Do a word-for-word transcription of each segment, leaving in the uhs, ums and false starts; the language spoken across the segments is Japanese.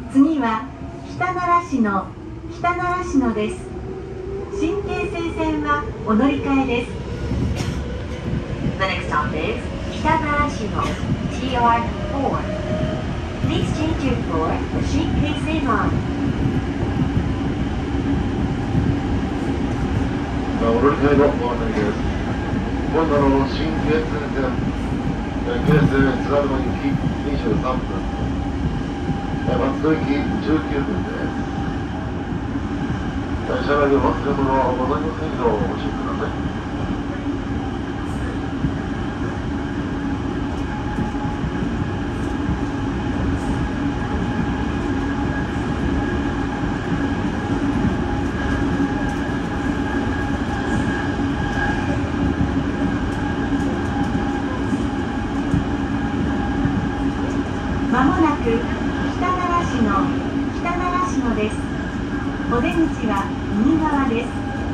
次は北奈良市の北奈良市のです。新京成線はお乗り換えです。 The next stop is 北奈良市の ティーアールフォー. Please change your floor for 新京成 line. お乗り換えのご案内です。本日の新京成線、京成津軽の行きにじゅうさんぷん、松戸行きじゅうきゅうふんです。車内でお忘れ物はございませんようおご注意ください。 まもなく北奈良市の北奈良市のです。お出口は右側です。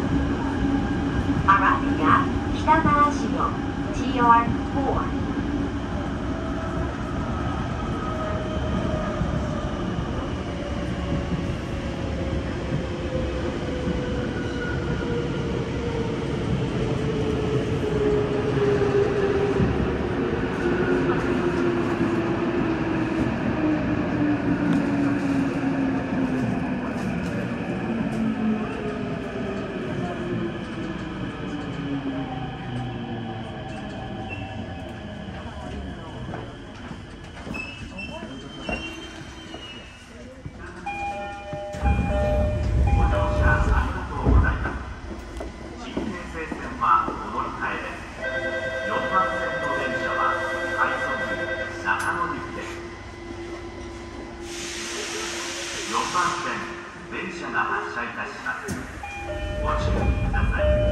Arriving at 北奈良市の ティーアールフォー. よんばんせん電車が発車いたします。ご注意ください。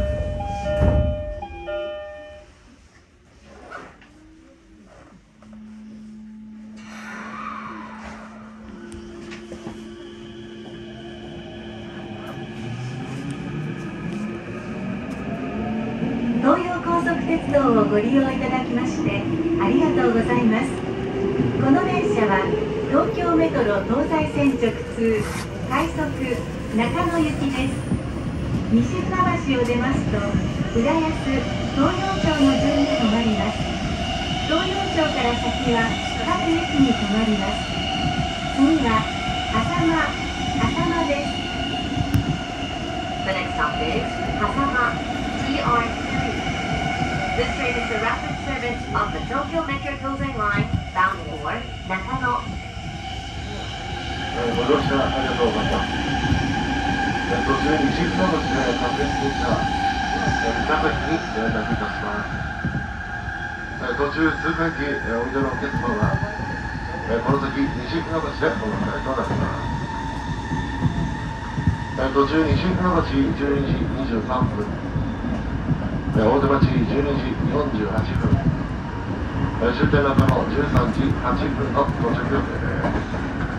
東洋高速鉄道をご利用いただきましてありがとうございます。この電車は東京メトロ東西線直通快速中野行きです。西船橋を出ますと浦安東洋町の順に止まります。東洋町から先は各駅に止まります。次は狭間狭間です。 The next stop is 狭間 ティーアールスリー. This train is a rapid service of the Tokyo Metro Tozai Line bound for Nakano. ご乗車ありがとうございます。途中に西船橋で各駅停車、三ヶ崎に連絡いたします。途中通過駅おいでのお客様はこの先西船橋でお迎えとなります。途中西船橋じゅうにじにじゅうさんぷん、大手町じゅうにじよんじゅうはっぷん、終点中野じゅうさんじはっぷんの到着予定です。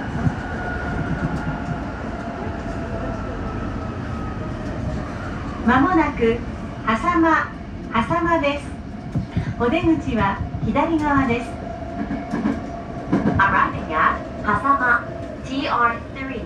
まもなく狭間狭間です。お出口は左側です。 Arriving at 狭間 ティーアールスリー.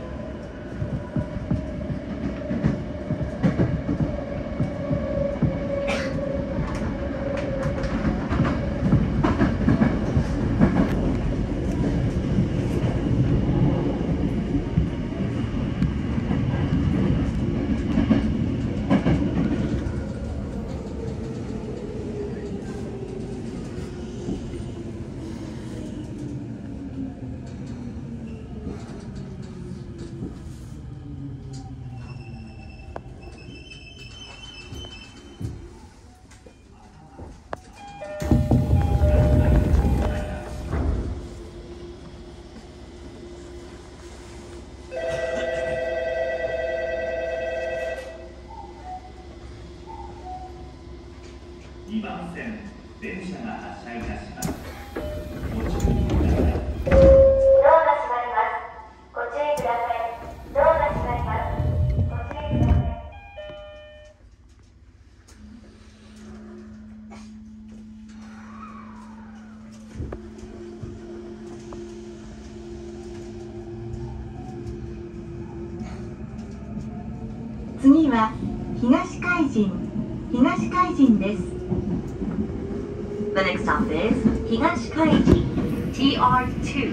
次は東海神東海神です。 The next stop is 東海神 ティーアールツー。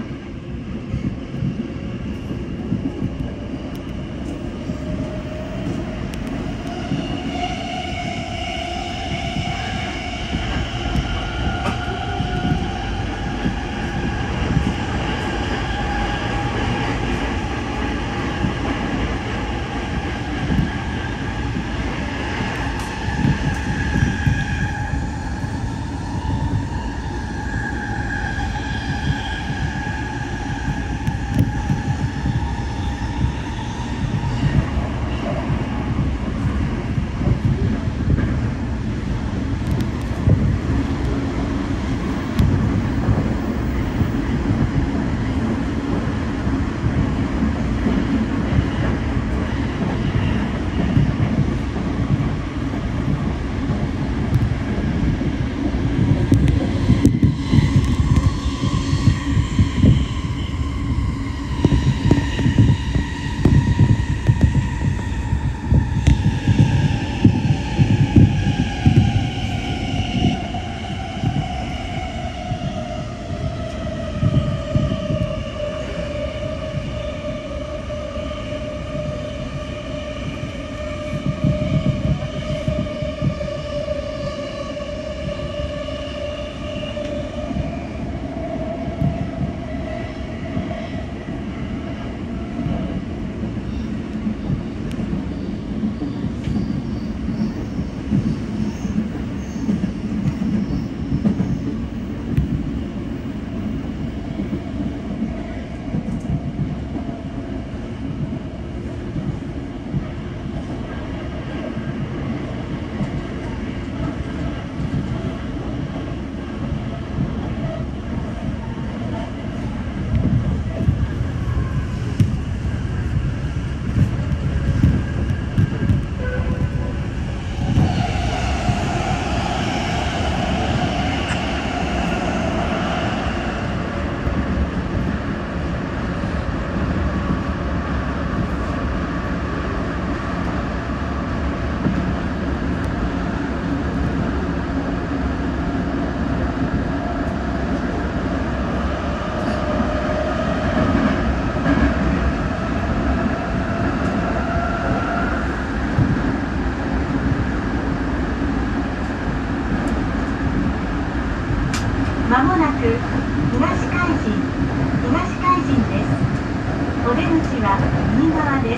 まもなく東海神東海神です。お出口は右側です。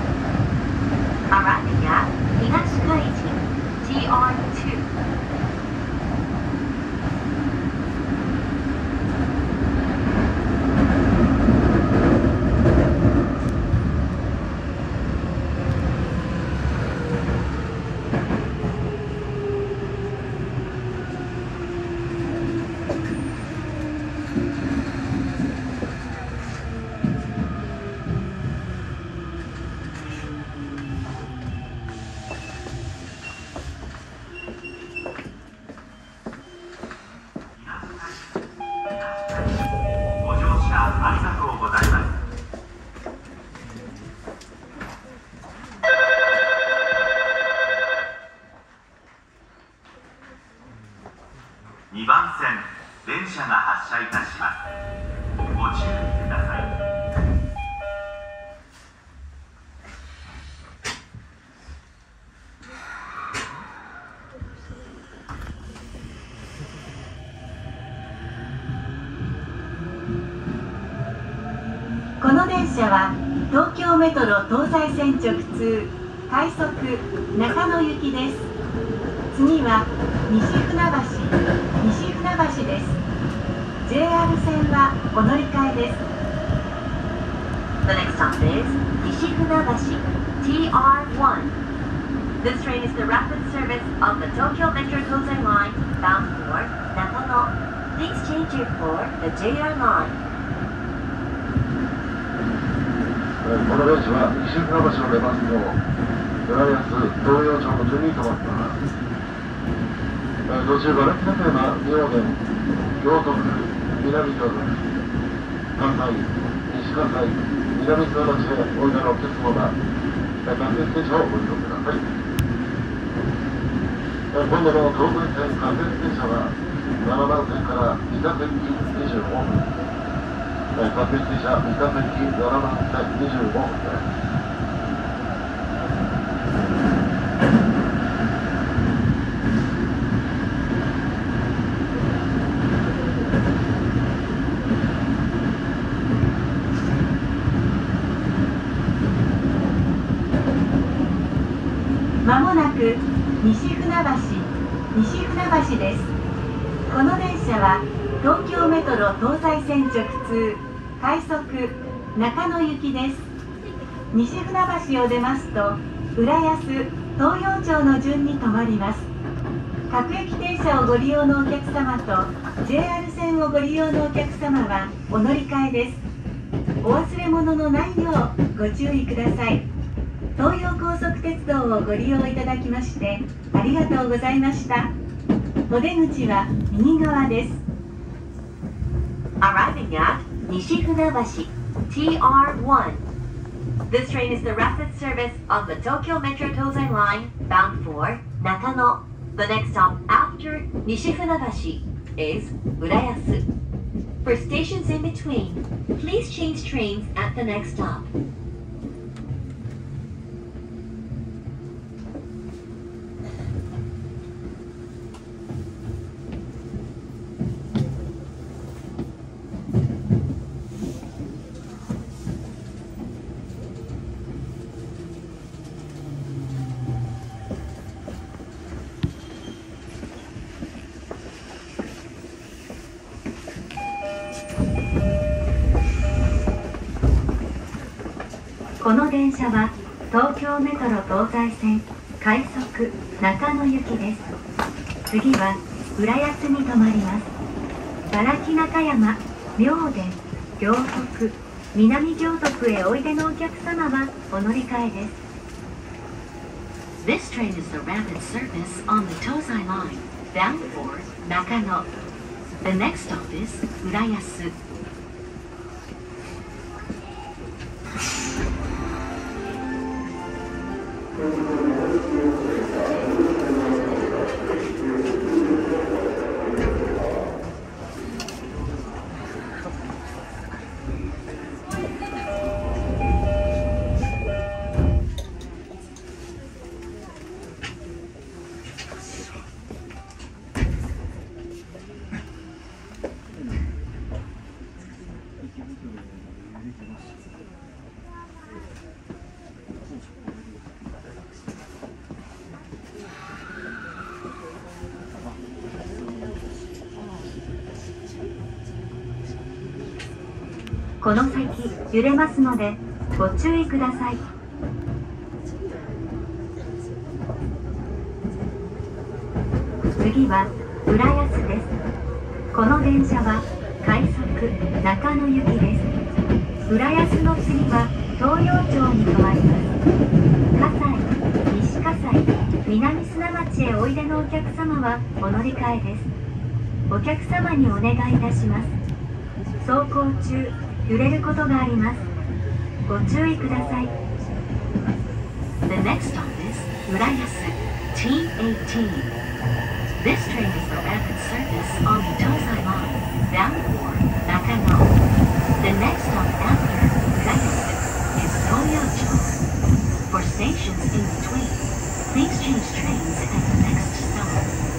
Arriving at 東海神 ティーアールツー。 にばん線電車が発車いたします。ご注意ください。 この電車は東京メトロ東西線直通快速中野行きです。次は西船橋西船橋です。 ジェイアール 線はお乗り換えです。 The next stop is 西船橋 ティーアールワン。 This train is the rapid service of the Tokyo Metro Tozai Line bound for Nakano. Please change your for the ジェイアール line. この電車は西船橋を出ますと浦安東洋町の順に停まっています。途中から北富山、妙典、京都府、南京都、関西、西関西、南諏訪町へおいでのお客様が各駅停車をご利用ください。今度の東武線各駅停車はななばん線から三田線ににじゅうごふん、各駅停車三田線にななばん線にじゅうごふんです。 まもなく西船橋、西船橋です。この電車は東京メトロ東西線直通快速中野行きです。西船橋を出ますと浦安、東陽町の順に止まります。各駅停車をご利用のお客様と ジェイアール 線をご利用のお客様はお乗り換えです。お忘れ物のないようご注意ください。東洋高速鉄道をご利用いただきましてありがとうございました。お出口は右側です。 Arriving at Nishi-Funabashi T R one. This train is the rapid service of the Tokyo Metro Tozai Line bound for Nakano. The next stop after Nishi-Funabashi is Urayasu. For stations in between, please change trains at the next stop. この電車は東京メトロ東西線快速中野行きです。次は浦安に停まります。茨城中山、妙典、行徳、南行徳へおいでのお客様はお乗り換えです。 This train is the rapid service on the Tozai Line bound for Nakano. The next stop is Urayasu. この先揺れますのでご注意ください。次は浦安です。この電車は快速中野行きです。浦安の次は東陽町に停まります。葛西、西葛西、南砂町へおいでのお客様はお乗り換えです。お客様にお願いいたします。走行中揺れることがあります。ご注意ください。 The next stop is Urayasu T eighteen. This train is the rapid service on the Tozai Line bound for Nakano. The next stop after Urayasu is Toyocho. For stations in between, please change trains at the next stop.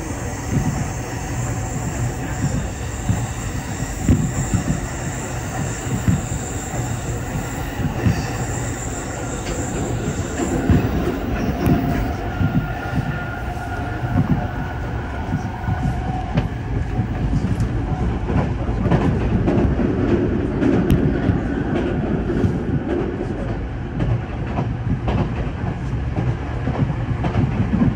こ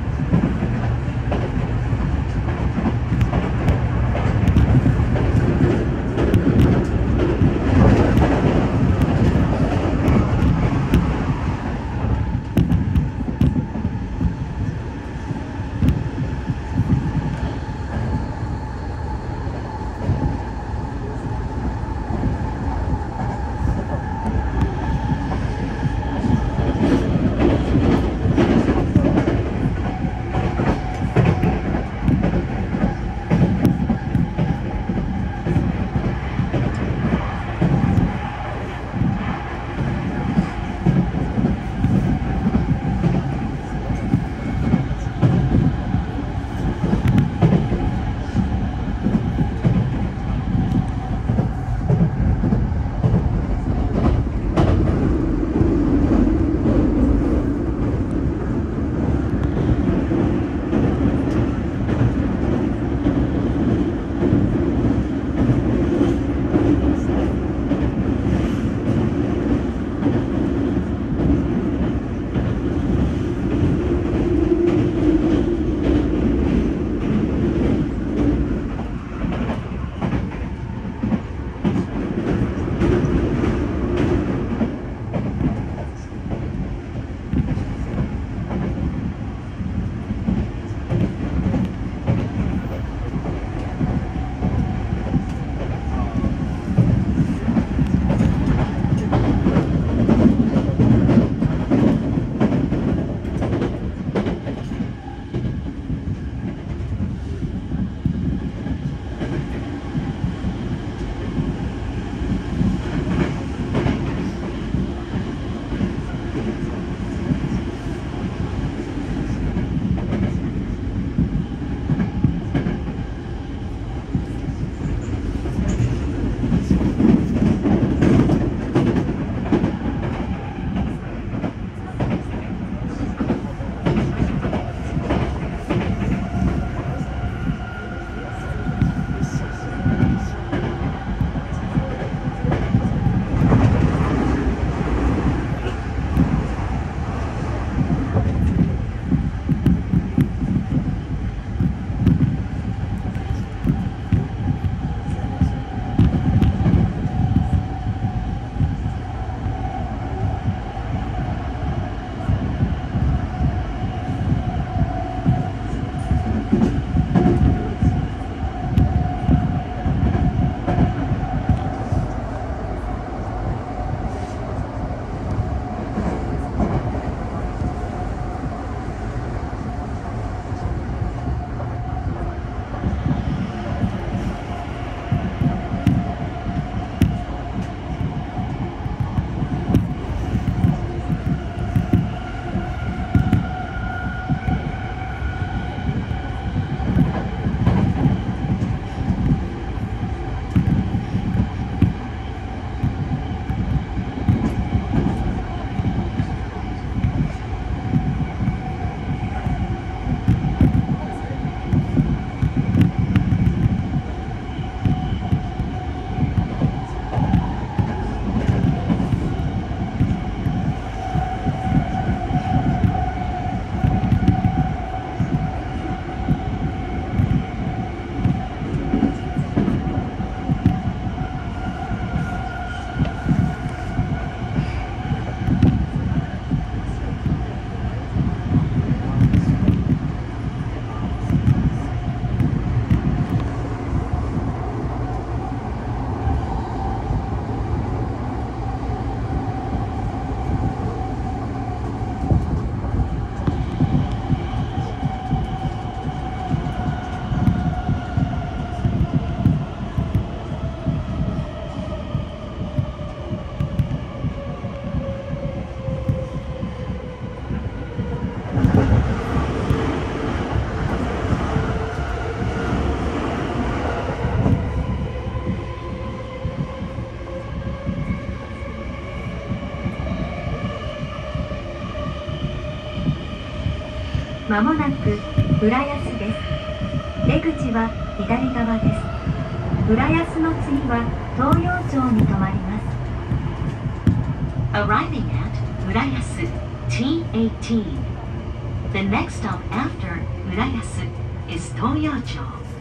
まもなく浦安です。出口は左側です。浦安の次は東陽町に停まります。 Arriving at Urayasu T eighteen. The next stop after Urayasu is Toyocho.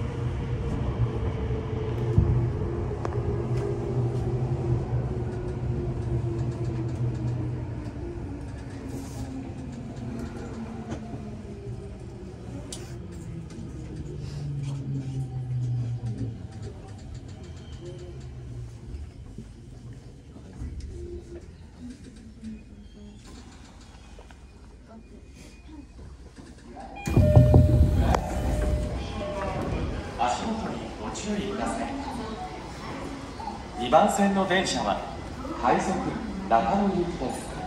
足元にご注意ください。にばん線の電車は快速中野行きです。